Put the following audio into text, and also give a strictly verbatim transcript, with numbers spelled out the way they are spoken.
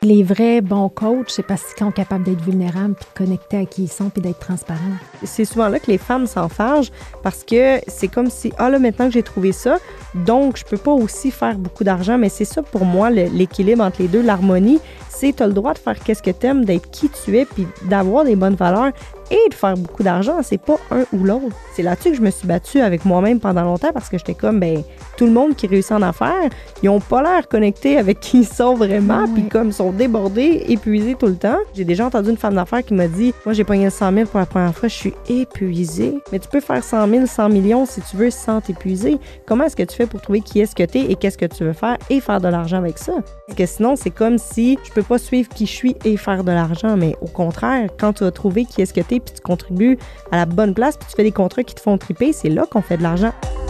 Les vrais bons coachs, c'est parce qu'ils sont capables d'être vulnérables, puis de connecter à qui ils sont, puis d'être transparents. C'est souvent là que les femmes s'enfargent parce que c'est comme si, ah là, maintenant que j'ai trouvé ça, donc je peux pas aussi faire beaucoup d'argent. Mais c'est ça pour moi, le, l'équilibre entre les deux, l'harmonie, c'est tu as le droit de faire qu'est-ce que t'aimes, d'être qui tu es, puis d'avoir des bonnes valeurs et de faire beaucoup d'argent. C'est pas un ou l'autre. C'est là-dessus que je me suis battue avec moi-même pendant longtemps parce que j'étais comme, ben tout le monde qui réussit en affaires, ils ont pas l'air connectés avec qui ils sont vraiment, puis Ouais. comme ils sont débordés, épuisés tout le temps. J'ai déjà entendu une femme d'affaires qui m'a dit, moi j'ai pogné cent mille pour la première fois, je suis épuisée. Mais tu peux faire cent mille, cent millions si tu veux sans t'épuiser. Comment est-ce que tu fais pour trouver qui est-ce que t'es et qu'est-ce que tu veux faire et faire de l'argent avec ça? Parce que sinon, c'est comme si je peux pas suivre qui je suis et faire de l'argent, mais au contraire, quand tu as trouvé qui est-ce que t'es puis tu contribues à la bonne place puis tu fais des contrats qui te font triper, c'est là qu'on fait de l'argent.